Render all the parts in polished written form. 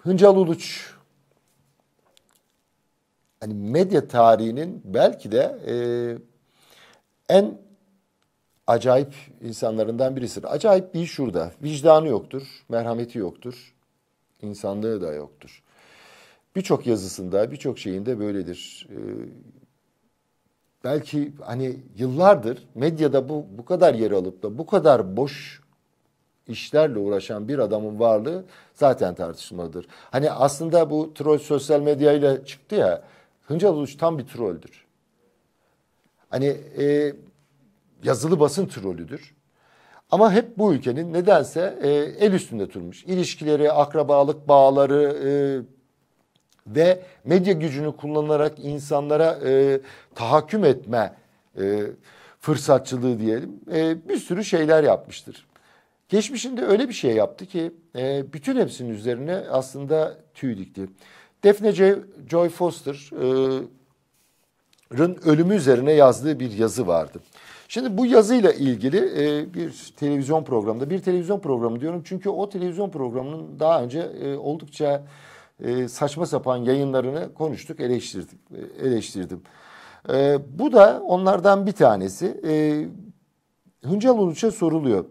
Hıncal Uluç hani medya tarihinin belki de en acayip insanlarından birisidir. Acayip bir şurada. Vicdanı yoktur, merhameti yoktur, insanlığı da yoktur. Birçok yazısında, birçok şeyinde böyledir. Belki hani yıllardır medyada bu kadar yer alıp da bu kadar boş işlerle uğraşan bir adamın varlığı zaten tartışmalıdır. Hani aslında bu troll sosyal medyayla çıktı ya, Hıncal Uluç tam bir trolldür. Hani yazılı basın trollüdür. Ama hep bu ülkenin nedense el üstünde durmuş. İlişkileri, akrabalık bağları ve medya gücünü kullanarak insanlara tahakküm etme fırsatçılığı diyelim. Bir sürü şeyler yapmıştır. Geçmişinde öyle bir şey yaptı ki bütün hepsinin üzerine aslında tüy dikti. Daphne Joy Foster'ın ölümü üzerine yazdığı bir yazı vardı. Şimdi bu yazıyla ilgili bir televizyon programı diyorum çünkü o televizyon programının daha önce oldukça saçma sapan yayınlarını konuştuk, eleştirdim. Bu da onlardan bir tanesi. Hıncal Uluç'a soruluyor.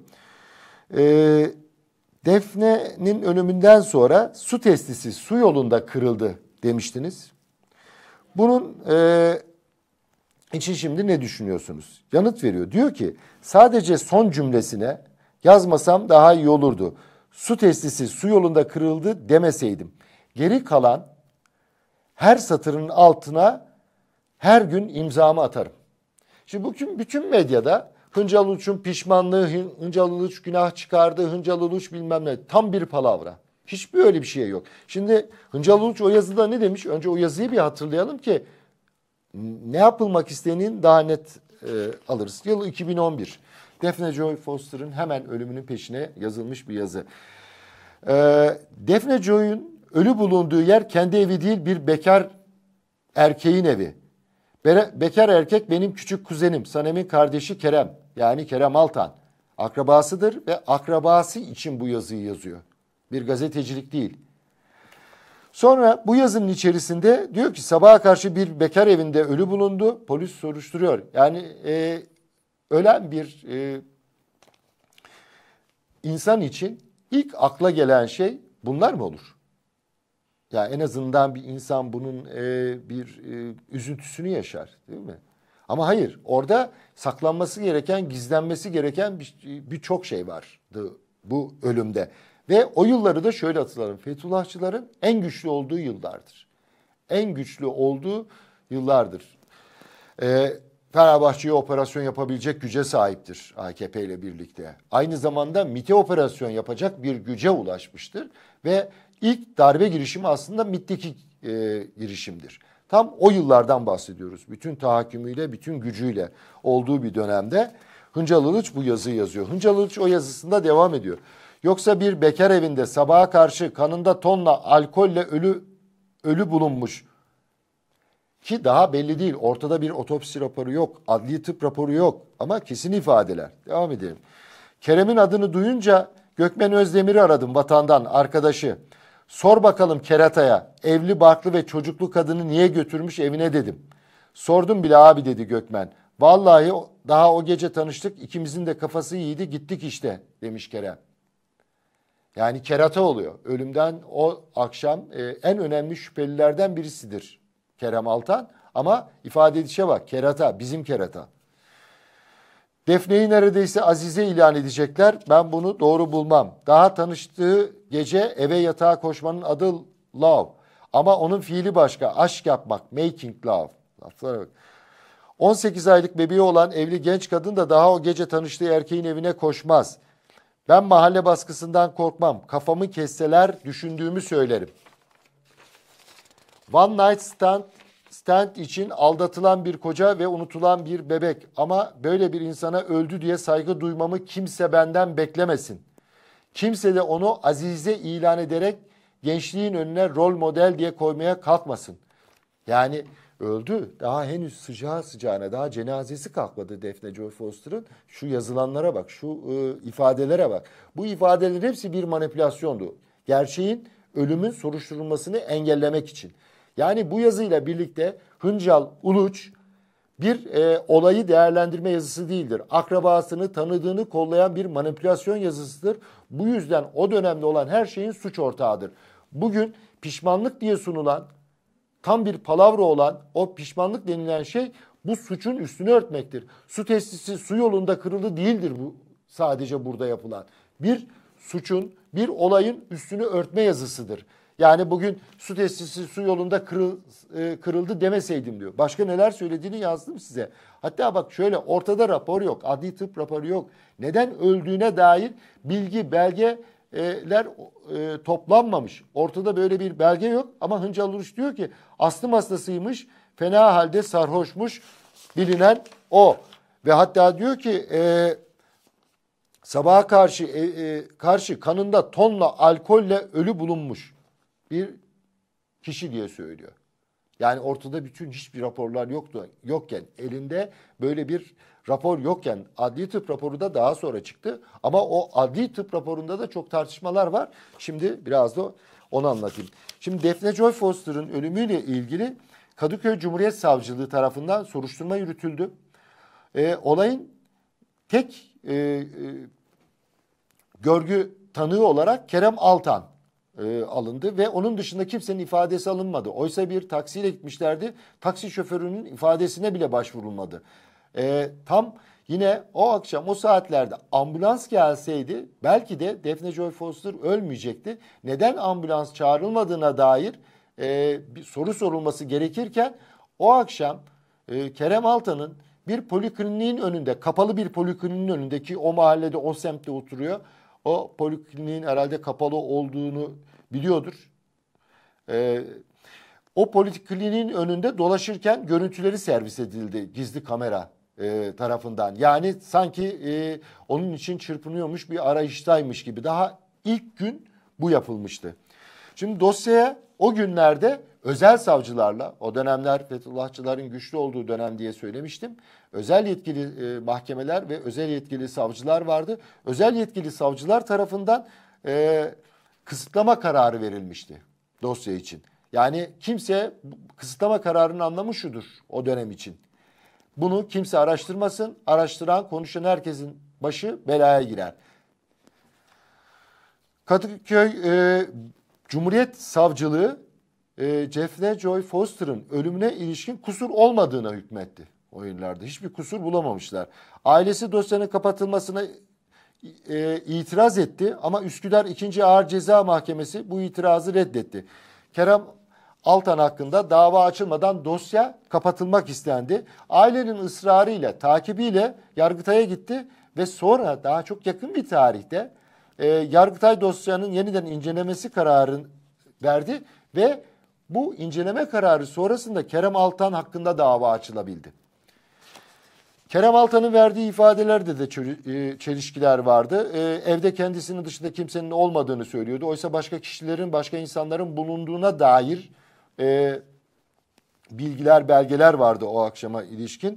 Defne'nin ölümünden sonra su testisi su yolunda kırıldı demiştiniz. Bunun için şimdi ne düşünüyorsunuz? Yanıt veriyor. Diyor ki sadece son cümlesine yazmasam daha iyi olurdu. Su testisi su yolunda kırıldı demeseydim. Geri kalan her satırın altına her gün imzamı atarım. Şimdi bugün bütün medyada Hıncal Uluç'un pişmanlığı, Hıncal Uluç günah çıkardı, Hıncal Uluç bilmem ne. Tam bir palavra. Hiçbir öyle bir şey yok. Şimdi Hıncal Uluç o yazıda ne demiş? Önce o yazıyı bir hatırlayalım ki ne yapılmak istendiğini daha net alırız. Yıl 2011. Daphne Joy Foster'ın hemen ölümünün peşine yazılmış bir yazı. Daphne Joy'un ölü bulunduğu yer kendi evi değil, bir bekar erkeğin evi. Bekar erkek benim küçük kuzenim, Sanem'in kardeşi Kerem. Yani Kerem Altan. Akrabasıdır ve akrabası için bu yazıyı yazıyor. Bir gazetecilik değil. Sonra bu yazının içerisinde diyor ki sabaha karşı bir bekar evinde ölü bulundu. Polis soruşturuyor. Yani ölen bir insan için ilk akla gelen şey bunlar mı olur? Ya en azından bir insan bunun bir üzüntüsünü yaşar, değil mi? Ama hayır, orada saklanması gereken, gizlenmesi gereken birçok şey vardı bu ölümde. Ve o yılları da şöyle hatırlarım. Fethullahçıların en güçlü olduğu yıllardır. En güçlü olduğu yıllardır. Fenerbahçe'ye operasyon yapabilecek güce sahiptir AKP ile birlikte. Aynı zamanda MİT'e operasyon yapacak bir güce ulaşmıştır. Ve ilk darbe girişimi aslında MİT'teki girişimdir. Tam o yıllardan bahsediyoruz. Bütün tahakkümüyle, bütün gücüyle olduğu bir dönemde Hıncal Uluç bu yazıyı yazıyor. Hıncal Uluç o yazısında devam ediyor. Yoksa bir bekar evinde sabaha karşı kanında tonla alkolle ölü bulunmuş ki daha belli değil. Ortada bir otopsi raporu yok, adli tıp raporu yok ama kesin ifadeler. Devam edelim. Kerem'in adını duyunca Gökmen Özdemir'i aradım, vatandan arkadaşı. Sor bakalım kerataya, evli barklı ve çocuklu kadını niye götürmüş evine dedim. Sordum bile abi dedi Gökmen. Vallahi daha o gece tanıştık, ikimizin de kafası iyiydi, gittik işte demiş Kerem. Yani kerata oluyor. Ölümden o akşam en önemli şüphelilerden birisidir Kerem Altan. Ama ifade edişe bak, kerata, bizim kerata. Defne'yi neredeyse Azize ilan edecekler. Ben bunu doğru bulmam. Daha tanıştığı gece eve yatağa koşmanın adı love. Ama onun fiili başka. Aşk yapmak, making love. Laflara bak. 18 aylık bebeği olan evli genç kadın da daha o gece tanıştığı erkeğin evine koşmaz. Ben mahalle baskısından korkmam. Kafamı kesseler düşündüğümü söylerim. One night stand için aldatılan bir koca ve unutulan bir bebek. Ama böyle bir insana öldü diye saygı duymamı kimse benden beklemesin. Kimse de onu Azize ilan ederek gençliğin önüne rol model diye koymaya kalkmasın. Yani öldü. Daha henüz sıcağına daha cenazesi kalkmadı Daphne Joy Foster'ın. Şu yazılanlara bak, şu ifadelere bak. Bu ifadelerin hepsi bir manipülasyondu. Gerçeğin ölümün soruşturulmasını engellemek için. Yani bu yazıyla birlikte Hıncal Uluç bir olayı değerlendirme yazısı değildir. Akrabasını, tanıdığını kollayan bir manipülasyon yazısıdır. Bu yüzden o dönemde olan her şeyin suç ortağıdır. Bugün pişmanlık diye sunulan, tam bir palavra olan o pişmanlık denilen şey bu suçun üstünü örtmektir. Su testisi su yolunda kırıldı değildir bu sadece burada yapılan. Bir suçun, bir olayın üstünü örtme yazısıdır. Yani bugün su testisi su yolunda kırıldı demeseydim diyor. Başka neler söylediğini yazdım size. Hatta bak şöyle, ortada rapor yok, adli tıp raporu yok. Neden öldüğüne dair bilgi, belgeler toplanmamış. Ortada böyle bir belge yok ama Hıncal Uluç diyor ki astım hastasıymış, fena halde sarhoşmuş, bilinen o. Ve hatta diyor ki sabaha karşı kanında tonla alkolle ölü bulunmuş bir kişi diye söylüyor. Yani ortada bütün hiçbir raporlar yokken, elinde böyle bir rapor yokken, adli tıp raporu da daha sonra çıktı. Ama o adli tıp raporunda da çok tartışmalar var. Şimdi biraz da onu anlatayım. Şimdi Daphne Joy Foster'ın ölümüyle ilgili Kadıköy Cumhuriyet Savcılığı tarafından soruşturma yürütüldü. Olayın tek görgü tanığı olarak Kerem Altan alındı ve onun dışında kimsenin ifadesi alınmadı. Oysa bir taksiyle gitmişlerdi. Taksi şoförünün ifadesine bile başvurulmadı. Tam yine o akşam o saatlerde ambulans gelseydi belki de Daphne Joy Foster ölmeyecekti. Neden ambulans çağrılmadığına dair bir soru sorulması gerekirken o akşam Kerem Altan'ın bir polikliniğin önünde, kapalı bir polikliniğin önündeki, o mahallede, o semtte oturuyor. O polikliniğin herhalde kapalı olduğunu biliyordur. O polikliniğin önünde dolaşırken görüntüleri servis edildi gizli kamera tarafından. Yani sanki onun için çırpınıyormuş, bir arayıştaymış gibi. Daha ilk gün bu yapılmıştı. Şimdi dosyaya o günlerde özel savcılarla, o dönemler Fethullahçıların güçlü olduğu dönem diye söylemiştim. Özel yetkili mahkemeler ve özel yetkili savcılar vardı. Özel yetkili savcılar tarafından kısıtlama kararı verilmişti dosya için. Yani kimse, kısıtlama kararının anlamı şudur o dönem için: bunu kimse araştırmasın, araştıran, konuşan herkesin başı belaya girer. Kadıköy Cumhuriyet Savcılığı Daphne Joy Foster'ın ölümüne ilişkin kusur olmadığına hükmetti o yıllarda. Hiçbir kusur bulamamışlar. Ailesi dosyanın kapatılmasına itiraz etti ama Üsküdar 2. Ağır Ceza Mahkemesi bu itirazı reddetti. Kerem Altan hakkında dava açılmadan dosya kapatılmak istendi. Ailenin ısrarıyla, takibiyle Yargıtay'a gitti ve sonra daha çok yakın bir tarihte Yargıtay dosyanın yeniden incelemesi kararını verdi ve bu inceleme kararı sonrasında Kerem Altan hakkında dava açılabildi. Kerem Altan'ın verdiği ifadelerde de çelişkiler vardı. Evde kendisinin dışında kimsenin olmadığını söylüyordu. Oysa başka kişilerin, başka insanların bulunduğuna dair bilgiler, belgeler vardı o akşama ilişkin.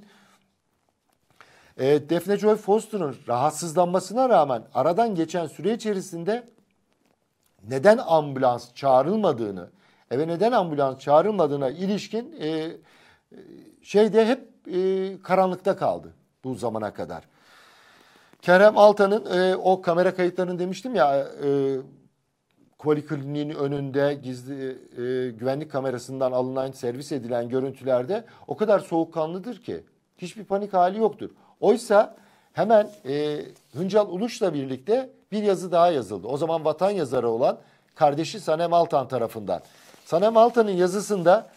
Daphne Joy Foster'ın rahatsızlanmasına rağmen aradan geçen süre içerisinde neden ambulans çağrılmadığını, eve neden ambulans çağrılmadığına ilişkin şeyde hep karanlıkta kaldı bu zamana kadar. Kerem Altan'ın o kamera kayıtlarını demiştim ya, polikliniğin önünde gizli güvenlik kamerasından alınan, servis edilen görüntülerde o kadar soğukkanlıdır ki hiçbir panik hali yoktur. Oysa hemen Hıncal Uluç'la birlikte bir yazı daha yazıldı. O zaman Vatan yazarı olan kardeşi Sanem Altan tarafından. Sanem Altan'ın yazısında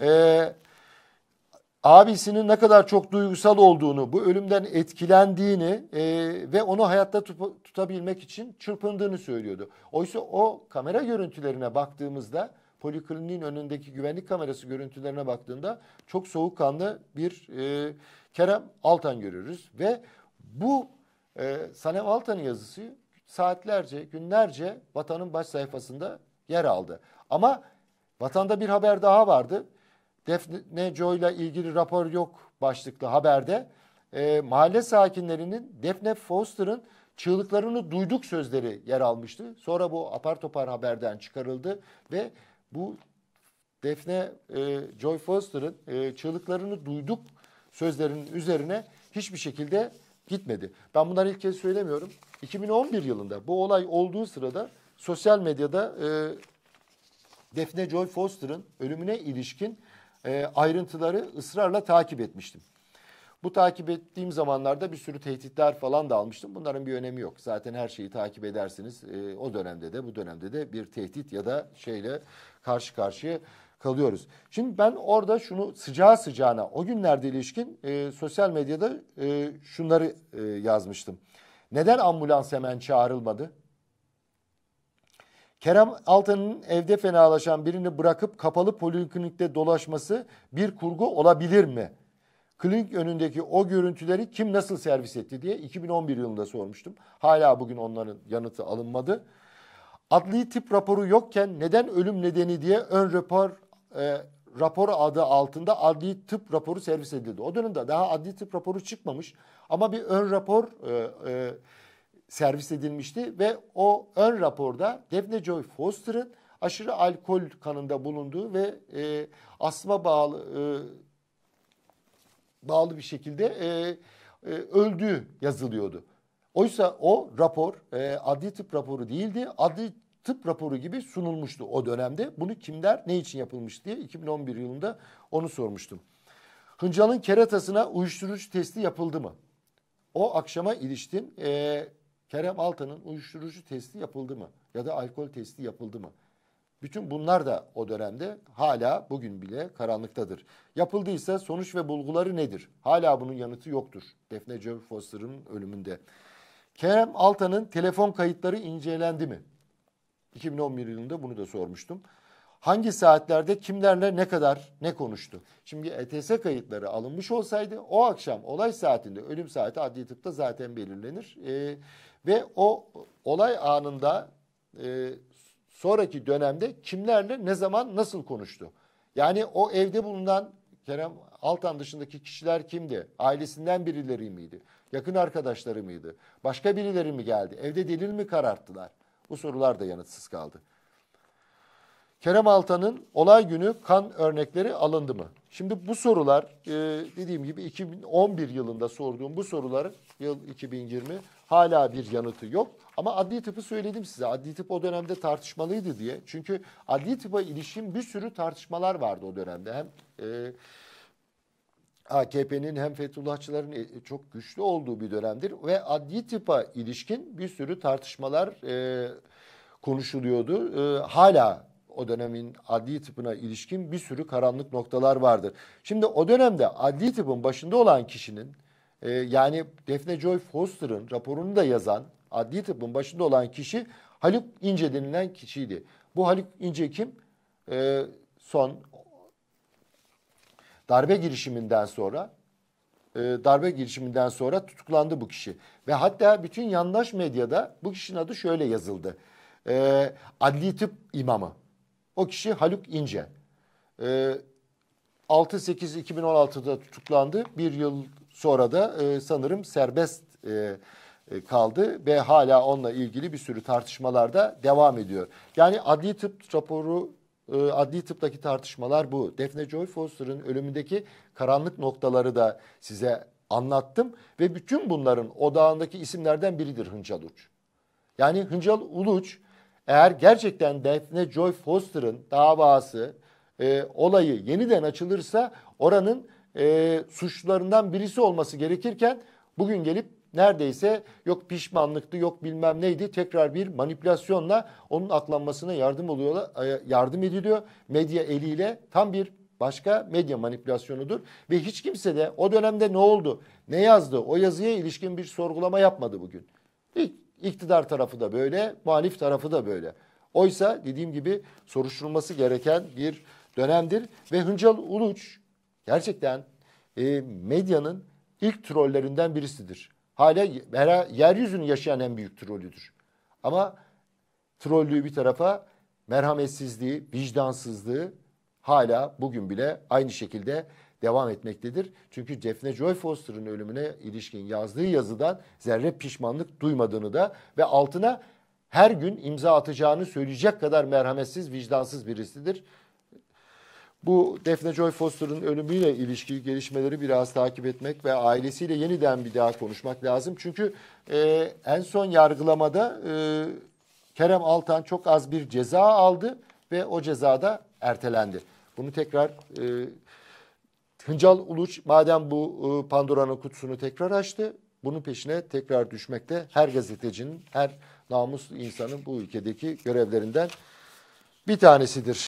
abisinin ne kadar çok duygusal olduğunu, bu ölümden etkilendiğini ve onu hayatta tutabilmek için çırpındığını söylüyordu. Oysa o kamera görüntülerine baktığımızda, polikliniğin önündeki güvenlik kamerası görüntülerine baktığında çok soğukkanlı bir Kerem Altan görüyoruz. Ve bu Sanem Altan'ın yazısı saatlerce, günlerce Vatan'ın baş sayfasında yer aldı. Ama Vatan'da bir haber daha vardı. Daphne Joy'la ilgili rapor yok başlıklı haberde mahalle sakinlerinin Daphne Foster'ın çığlıklarını duyduk sözleri yer almıştı. Sonra bu apar topar haberden çıkarıldı ve bu Defne Joy Foster'ın çığlıklarını duyduk sözlerinin üzerine hiçbir şekilde gitmedi. Ben bunları ilk kez söylemiyorum. 2011 yılında bu olay olduğu sırada sosyal medyada Defne Joy Foster'ın ölümüne ilişkin ayrıntıları ısrarla takip etmiştim. Bu takip ettiğim zamanlarda bir sürü tehditler falan da almıştım. Bunların bir önemi yok. Zaten her şeyi takip edersiniz. O dönemde de bu dönemde de bir tehdit ya da şeyle karşı karşıya kalıyoruz. Şimdi ben orada şunu sıcağı sıcağına o günlerde ilişkin sosyal medyada şunları yazmıştım. Neden ambulans hemen çağrılmadı? Kerem Altan'ın evde fenalaşan birini bırakıp kapalı poliklinikte dolaşması bir kurgu olabilir mi? Klinik önündeki o görüntüleri kim nasıl servis etti diye 2011 yılında sormuştum. Hala bugün onların yanıtı alınmadı. Adli tıp raporu yokken neden ölüm nedeni diye ön rapor adı altında adli tıp raporu servis edildi. O dönemde daha adli tıp raporu çıkmamış ama bir ön rapor servis edilmişti ve o ön raporda Defne Joy Foster'ın aşırı alkol kanında bulunduğu ve asma bağlı bir şekilde öldüğü yazılıyordu. Oysa o rapor adli tıp raporu değildi. Adli tıp raporu gibi sunulmuştu o dönemde. Bunu kimler ne için yapılmış diye 2011 yılında onu sormuştum. Hıncal'ın keratasına uyuşturucu testi yapıldı mı? O akşama ilişkin Kerem Altan'ın uyuşturucu testi yapıldı mı? Ya da alkol testi yapıldı mı? Bütün bunlar da o dönemde hala bugün bile karanlıktadır. Yapıldıysa sonuç ve bulguları nedir? Hala bunun yanıtı yoktur. Defne Joy Foster'ın ölümünde. Kerem Altan'ın telefon kayıtları incelendi mi? 2011 yılında bunu da sormuştum. Hangi saatlerde kimlerle ne kadar ne konuştu? Şimdi ETS kayıtları alınmış olsaydı o akşam olay saatinde ölüm saati adli tıpta zaten belirlenir. Ve o olay anında sonraki dönemde kimlerle ne zaman nasıl konuştu? Yani o evde bulunan Kerem Altan dışındaki kişiler kimdi? Ailesinden birileri miydi? Yakın arkadaşları mıydı? Başka birileri mi geldi? Evde delil mi kararttılar? Bu sorular da yanıtsız kaldı. Kerem Altan'ın olay günü kan örnekleri alındı mı? Şimdi bu sorular dediğim gibi 2011 yılında sorduğum bu soruların yıl 2020 hala bir yanıtı yok. Ama adli tıpı söyledim size. Adli tıp o dönemde tartışmalıydı diye. Çünkü adli tıpa ilişkin bir sürü tartışmalar vardı o dönemde. Hem AKP'nin hem Fethullahçıların çok güçlü olduğu bir dönemdir. Ve adli tıpa ilişkin bir sürü tartışmalar konuşuluyordu. Hala o dönemin adli tıpına ilişkin bir sürü karanlık noktalar vardır. Şimdi o dönemde adli tıpın başında olan kişinin yani Defne Joy Foster'ın raporunu da yazan adli tıpın başında olan kişi Haluk İnce denilen kişiydi. Bu Haluk İnce kim? Son darbe girişiminden sonra tutuklandı bu kişi. Ve hatta bütün yandaş medyada bu kişinin adı şöyle yazıldı. Adli tıp imamı. O kişi Haluk İnce. 6-8-2016'da tutuklandı. Bir yıl sonra da sanırım serbest kaldı ve hala onunla ilgili bir sürü tartışmalar da devam ediyor. Yani adli tıp raporu, adli tıptaki tartışmalar bu. Defne Joy Foster'ın ölümündeki karanlık noktaları da size anlattım ve bütün bunların odağındaki isimlerden biridir Hıncal Uluç. Yani Hıncal Uluç eğer gerçekten Defne Joy Foster'ın davası olayı yeniden açılırsa oranın suçlularından birisi olması gerekirken bugün gelip neredeyse yok pişmanlıktı yok bilmem neydi tekrar bir manipülasyonla onun aklanmasına yardım ediliyor. Medya eliyle tam bir başka medya manipülasyonudur ve hiç kimse de o dönemde ne oldu ne yazdı o yazıya ilişkin bir sorgulama yapmadı bugün. İktidar tarafı da böyle, muhalif tarafı da böyle. Oysa dediğim gibi soruşturulması gereken bir dönemdir. Ve Hıncal Uluç gerçekten medyanın ilk trollerinden birisidir. Hala yeryüzünü yaşayan en büyük trollüdür. Ama trollüğü bir tarafa merhametsizliği, vicdansızlığı hala bugün bile aynı şekilde devam etmektedir. Çünkü Daphne Joy Foster'ın ölümüne ilişkin yazdığı yazıdan zerre pişmanlık duymadığını da ve altına her gün imza atacağını söyleyecek kadar merhametsiz, vicdansız birisidir. Bu Daphne Joy Foster'ın ölümüyle ilişkili gelişmeleri biraz takip etmek ve ailesiyle yeniden bir daha konuşmak lazım. Çünkü en son yargılamada Kerem Altan çok az bir ceza aldı ve o ceza da ertelendi. Bunu tekrar Hıncal Uluç madem bu Pandora'nın kutusunu tekrar açtı, bunun peşine tekrar düşmekte her gazetecinin, her namuslu insanın bu ülkedeki görevlerinden bir tanesidir.